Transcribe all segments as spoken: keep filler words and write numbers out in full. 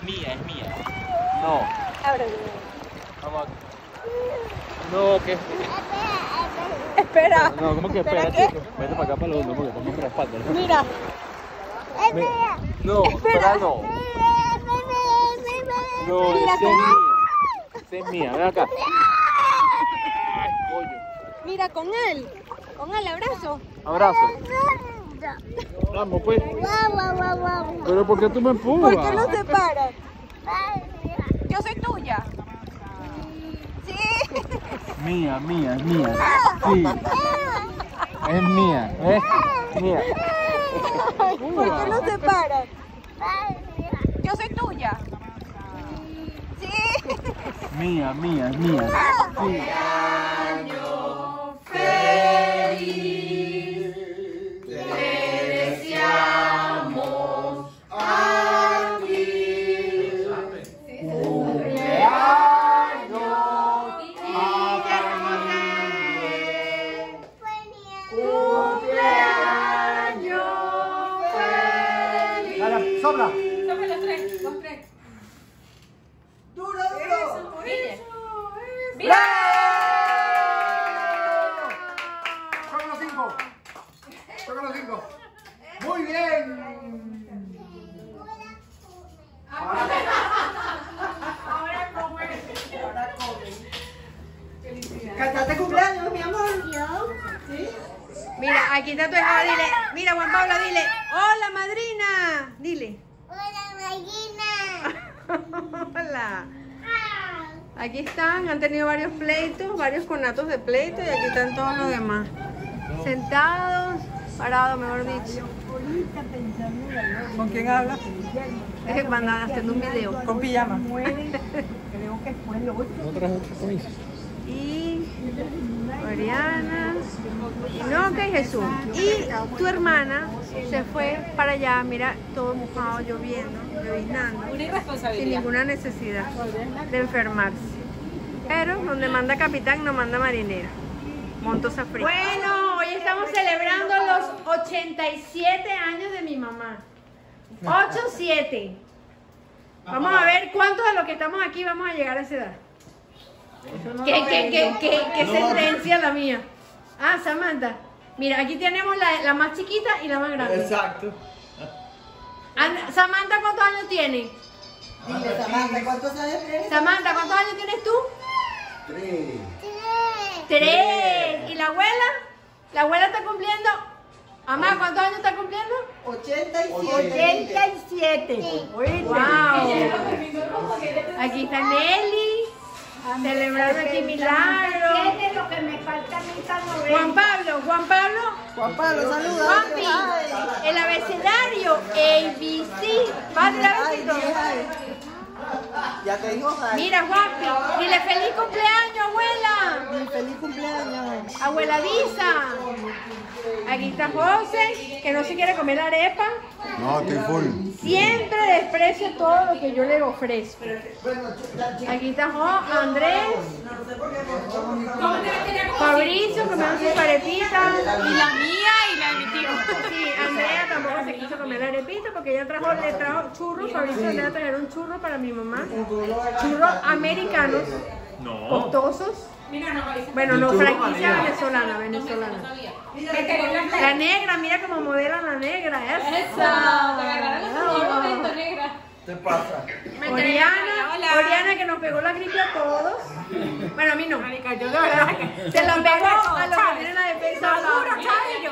mía, es mía. No. Ábrelo. Vamos. No, que... Espera. No, ¿cómo que espera, ¿Espera chico? Vete para acá para los dos porque estamos por la espalda. ¿No? Mira. Me... No, espera, no. No, Mira, esa es mía. Esa es mía, ven acá. Ay, coño. Mira, con él. Con él, abrazo. Abrazo. Vamos, pues. Pero ¿por qué tú me empujas? ¿Por qué nos separan? Yo soy tuya. Sí. Mía, mía, es mía. Sí. Es mía, ¿eh? Mía. ¿Por qué nos separan? Yo soy tuya. Sí. Mía, mía, es mía. Sí. Sopla. Sopla los tres, los tres. Duro, duro. Guille. ¡Bravo! Toca los cinco. Toca los cinco. Muy bien. Ahora, ahora comen. Ahora comen. ¿Cantaste cumpleaños, mi amor? ¿Sí? Mira, aquí está tu hija, dile. Mira, Juan Pablo, dile. Hola, madrina. Dile. Hola, Marina. Hola. Aquí están, han tenido varios pleitos, varios conatos de pleito y aquí están todos los demás. Sentados, parados, mejor dicho. ¿Con quién habla? Es mandar haciendo un video. Con pijama. Y Oriana, Inoca y Jesús. Y tu hermana se fue para allá, mira, todo mojado, lloviendo, lloviznando, Una sin irresponsabilidad. ninguna necesidad de enfermarse. Pero donde manda capitán no manda marinero. Montos a frío. Bueno, hoy estamos celebrando los ochenta y siete años de mi mamá. ocho siete. Vamos a ver cuántos de los que estamos aquí vamos a llegar a esa edad. ¿Qué, qué, qué, qué, qué sentencia la mía? Ah, Samantha. Mira, aquí tenemos la, la más chiquita y la más grande. Exacto. And- Samantha, ¿cuántos años tiene? Dile, Samantha, ¿cuántos años tienes? Samantha, ¿cuántos años tienes tú? Tres. Tres. ¿Y la abuela? ¿La abuela está cumpliendo? Mamá, ¿cuántos años está cumpliendo? Ochenta y siete. ochenta y siete. Wow. Aquí está Nelly. Celebrando aquí milagros. ¿Qué es lo que me falta a mí esta novela? Juan Pablo, Juan Pablo. Juan Pablo, saluda. Juanpi, el abecedario A B C. Padre abecedario. Ya te dijo Jai. Mira, Juanpi, dile feliz cumpleaños, abuela. Feliz cumpleaños. Abuela Disa. Aquí está José, que no se quiere comer la arepa. No, estoy full. Siempre desprecia todo lo que yo le ofrezco. Aquí está Jo- Andrés. Fabricio, comiendo sus arepitas. Y la mía y la de mi tío. Sí, Andrea tampoco se quiso comer la arepita porque ella trajo, le trajo churros. Fabricio le va a traer un churro para mi mamá. Churros americanos, costosos. Bueno, no, franquicia venezolana, venezolana. La negra, mira cómo modela la negra. Eso. Te ¡Esa! agarraron los momentos, negra. ¿Qué pasa? Oriana, Hola. Oriana que nos pegó la gripe a todos. Bueno, a mí no. Marica, yo de verdad que... Se la pegó a los que tienen la defensa. Seguro, Chavillo.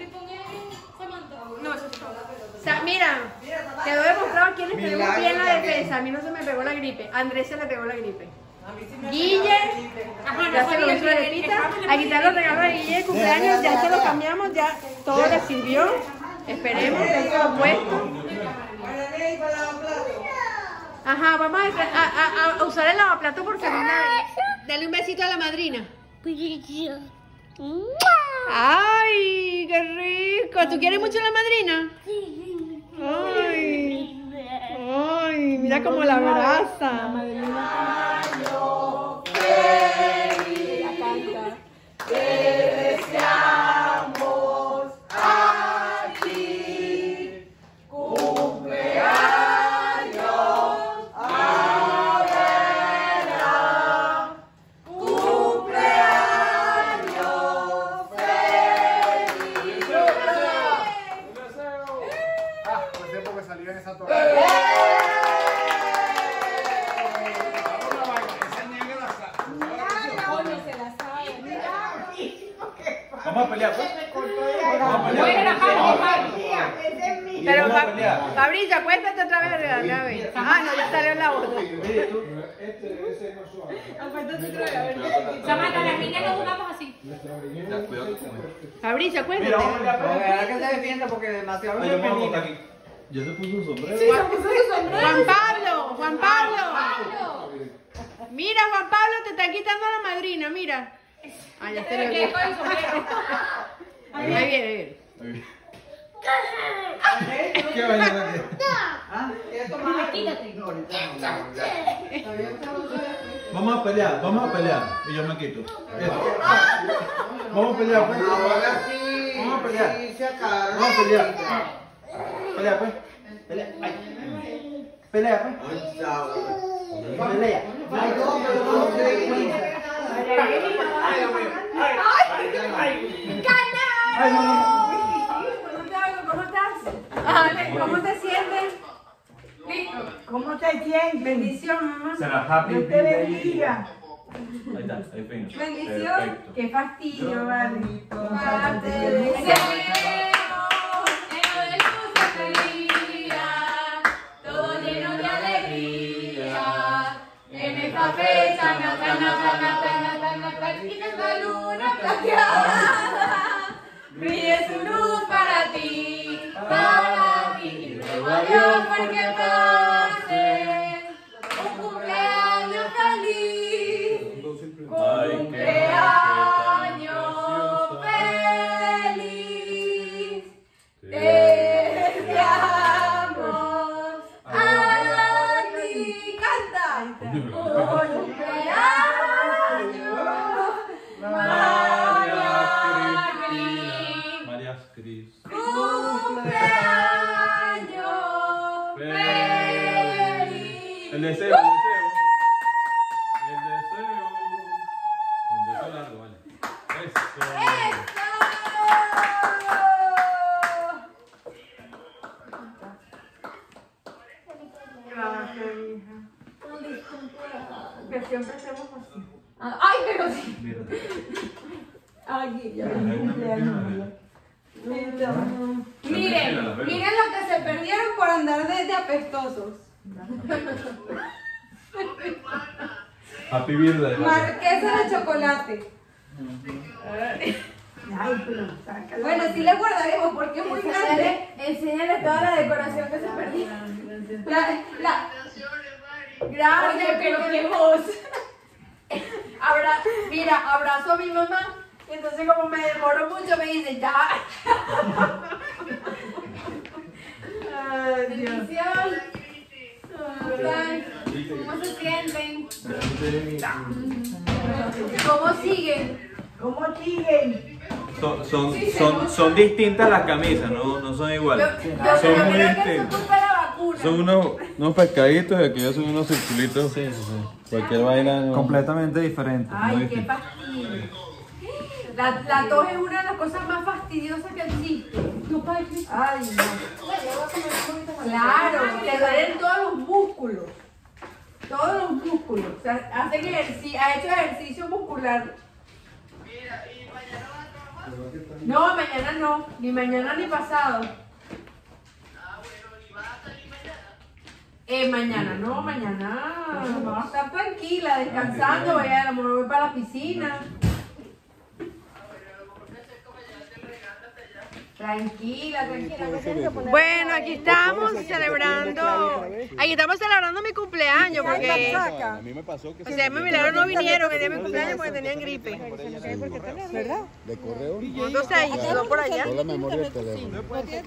No, eso es todo. O sea, mira, quedó demostrado quiénes tenemos bien la defensa. A mí no se me pegó la gripe. A Andrés se le pegó la gripe. Guille, ya se lo hizo la arepita. Aquí están los regalos de Guille de cumpleaños. Ya se los cambiamos, ya todo le sirvió. Esperemos, por supuesto. Ajá, vamos a, a, a, a usar el lavaplato por segunda vez. Dale un besito a la madrina. ¡Ay, qué rico! ¿Tú quieres mucho a la madrina? ¡Ay! ¡Ay! Mira cómo la abraza. pelear, pues. Vamos a pelear. Bueno, Pablo, Ese es mi. Pero vamos a Fa- pelear. Fabricio, acuéstate otra vez, otra vez. Ah, no, ya salió la otra. Samantha, las niñas no jugamos así. Fabricio, acuéstate. Mira, vamos a pelear, No, pues. verdad que se defienda porque demasiado Ay, yo me voy a femenina. montar aquí. Ya se puso un sombrero. Juan Pablo, Juan Pablo. Mira, Juan Pablo, te está quitando la madrina, mira. Ah, ya se le ¿Qué vio. con el sombrero? Ahí viene, ahí viene. ¿Qué va a llegar? Ah, ¿quieres tomar? Quítate. No, ahorita no. Vamos a pelear, vamos a pelear. Y yo me quito. Eso. Vamos a pelear, pues. Ahora sí. Vamos a pelear. Sí, se acabaron. Vamos a pelear. Pelea, pues. Pelea. Ay. Pelea, pues. Pelea. Ay, no, pero no se dé cuenta. Ay, no, no. ¿Cómo estás? Ale, ¿cómo te sientes? ¿Cómo te sientes? Bendición, mamá. Será happy Dios te bendiga. Ahí está, ahí fino. Bendición. Perfecto. Qué fastidio, vale. Parte del cielo, lleno de luz y alegría, todo lleno de alegría. En esta fecha, nata, nata, nata, nata, nata, y esta luna plateada, brille su luz para ti, para ti, y ruego a Dios porque pases un cumpleaños feliz. Cumpleaños feliz, te deseamos a ti. Canta. Cumpleaños, María Cris. María Cris. Cumpleaños feliz. El deseo, el deseo. El deseo. Un deseo largo, vale. Eso. Gracias, hija. Que siempre hacemos así. Ay, pero sí. Mira. Aquí, ya ven mi cumpleaños. Miren, miren lo que se perdieron por andar de, de apestosos. Happy birthday. Marquesa de chocolate. Ay, pero sácalo. Bueno, sí le guardaremos porque es muy grande. Enséñale toda la decoración que se perdió. La, la, Gracias. oye, pero qué voz. Abra, mira, abrazo a mi mamá. Y entonces como me demoro mucho me dice ya. Ay, Dios. Bendición. ¿Cómo están? ¿Cómo se sienten? ¿Cómo siguen? ¿Cómo siguen? Son, son, son, son distintas las camisas, no, no son Yo, iguales. yo, Son yo muy creo que eso distintas. culpa de la vacuna. Son unos, unos pescaditos y aquí ya son unos circulitos. Cualquier vaina. no- Completamente diferente. Ay, qué fastidio. La, la tos es una de las cosas más fastidiosas que existe. Ay, no. Claro, te duelen todos los músculos. Todos los músculos. O sea, hacen ejercicio, ha hecho ejercicio muscular. No, mañana no. Ni mañana ni pasado. Eh, mañana no, mañana vamos a estar tranquila, descansando, voy a, a lo mejor voy para la piscina. Tranquila, tranquila. Bueno, aquí estamos celebrando, aquí estamos celebrando mi cumpleaños porque, A mí me pasó que o sea, mi milagro no vinieron el día de mi cumpleaños porque tenían gripe. ¿Verdad? De correo. Entonces ahí quedó por allá. Toda la memoria del teléfono.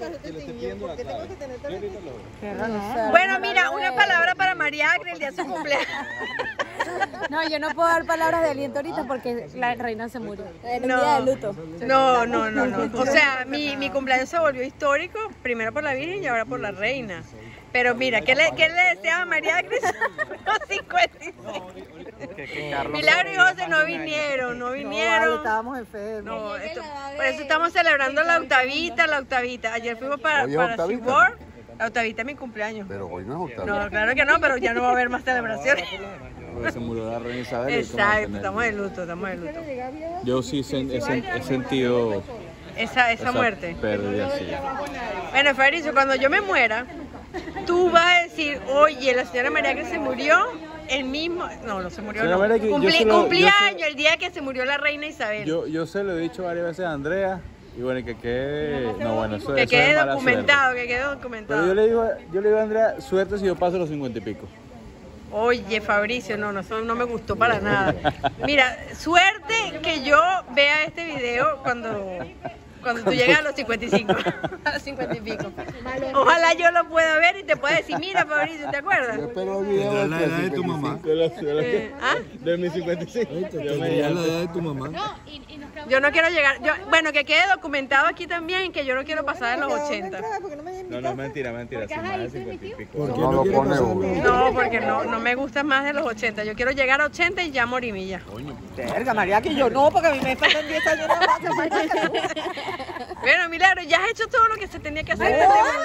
Bueno, mira, una palabra para María Acre el día de su cumpleaños. No, yo no puedo dar palabras de aliento ahorita porque la reina se murió. En No. un día de luto. No, no, no, no. O sea, mi, mi cumpleaños se volvió histórico, primero por la Virgen y ahora por la Reina. Pero mira, ¿qué le, qué le deseaba a María Cris? Los cincuenta y seis. Milagro y José no vinieron, no vinieron. Estábamos enfermos. No, esto- por eso estamos celebrando la octavita, la octavita. Ayer fuimos para, Hoy es para octavita. SeaWorld Octavita es mi cumpleaños. Pero hoy no es Octavio. No, claro que no, pero ya no va a haber más celebraciones. Porque se murió la reina Isabel. y hay que Exacto, mantenerlo. estamos de luto, estamos de luto. Yo sí sen- he, sen- he sentido Esa, esa muerte. pérdida, sí. Bueno, Fabricio, cuando yo me muera, tú vas a decir, oye, la señora María que se murió el mismo... No, no se murió, Señora no. María que yo Cumpli- se lo- cumplía yo se- años el día que se murió la reina Isabel. Yo, yo se lo he dicho varias veces a Andrea y bueno, que quede... No, bueno, eso, que eso quede es mala documentado, suerte. que quede Pero documentado. yo le digo, yo le digo a Andrea, suerte si yo paso los cincuenta y pico. Oye, Fabricio, no, no, eso no me gustó para nada. Mira, suerte que yo vea este video cuando, cuando tú llegues a los cincuenta y cinco, a los cincuenta y pico. Ojalá yo lo pueda ver y te pueda decir, mira, Fabricio, ¿te acuerdas? Yo espero el video Tendrás la edad de tu mamá. De, los- de, los- Eh, ¿ah? de mis cincuenta y cinco. Yo me Ya la llamo. edad de tu mamá. Yo no quiero llegar, yo, bueno, que quede documentado aquí también que yo no quiero pasar de los ochenta. No, no, mentira, mentira. Sin más de cincuenta y pico. No lo pone uno. No, porque no, no me gusta más de los ochenta. Yo quiero llegar a ochenta y ya morí milla. Verga, María, que yo no, porque a mí me faltan diez años nada más. Bueno, Milagro, ya has hecho todo lo que se tenía que hacer.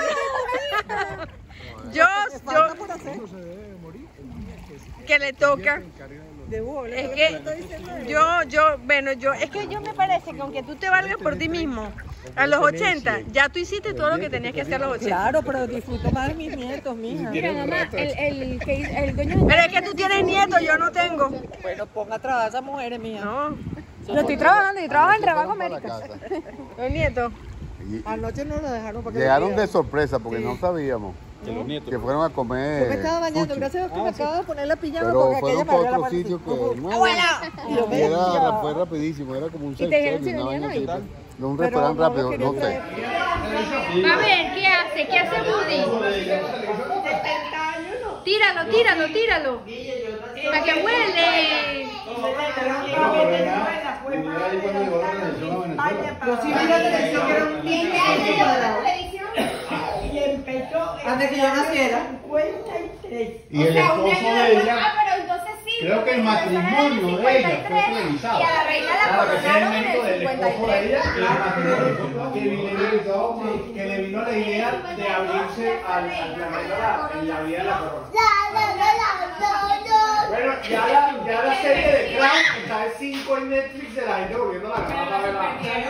Yo, yo, que le toca. Es que yo, yo, bueno, yo, es que yo me parece que aunque tú te valgas por ti mismo, a los ochenta, ya tú hiciste todo lo que tenías que hacer a los ochenta. Claro, pero disfruto más de mis nietos, mija. Mira, mamá, el, el, que hizo- el dueño de... Pero es que tú tienes nietos, yo no tengo. Bueno, ponga a trabajar a esas mujeres, mija. No, Yo estoy trabajando, yo trabajo en Trabajo Para América. casa. los nietos. Y Anoche no lo dejaron para que llegaron de sorpresa porque no sabíamos De los nietos. que fueron a Yo comer. me estaba bañando, sushi. gracias a Dios que me acabo de poner la pijama Pero porque aquella fueron me para abrió la otro mano. sitio que no. ¡Abuela! Y yo Y me era, fue rapidísimo, era como un te dijeron self-service, si una venían vaina hoy? así, pues. No, un Pero restaurante no lo rápido, quería no sé. traer. A ver, ¿qué hace? ¿Qué hace Woody? Tíralo, tíralo, tíralo. Para que huele. Yo sí vi la televisión, que era un niño. Antes que yo naciera. Y el esposo de ella, Ah, pero entonces sí. creo que el matrimonio de ella fue televisado. Y a la reina la Claro, que ese es el coronaron en mérito el del esposo de cincuenta y ella, tres. que el matrimonio que vino, que le vino la idea de abrirse al, al planeta la- en la vida de la corona. Bueno, ya la, ya la serie de Crown está de cinco en Netflix de la gente volviendo a la cama para verla.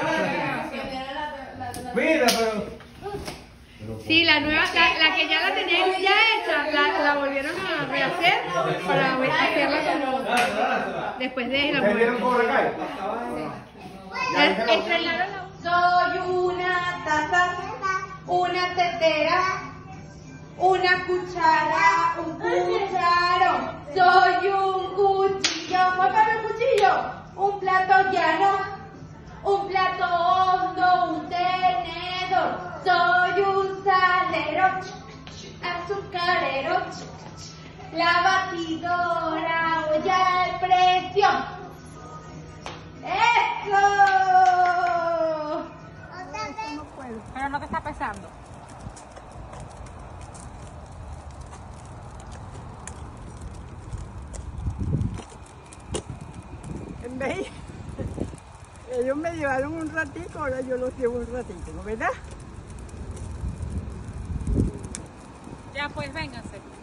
Mira, pero... Sí, la nueva, la, la que ya la tenían ya hecha, la, la volvieron a rehacer para hacerla como después de la ¿Ustedes vieron muerte. Cobra Kai? Es- Estrenaron la... Soy una taza, una tetera, una cuchara, un cucharón. Soy un cuchillo, muévame un cuchillo, un plato llano, un plato hondo, un tenedor. Soy un salero, azucarero, la batidora, olla de presión. ¡Eso! Pero no te está pesando. En vez, ellos me llevaron un ratito, ahora yo los llevo un ratito, ¿no verdad? Ya pues, vénganse.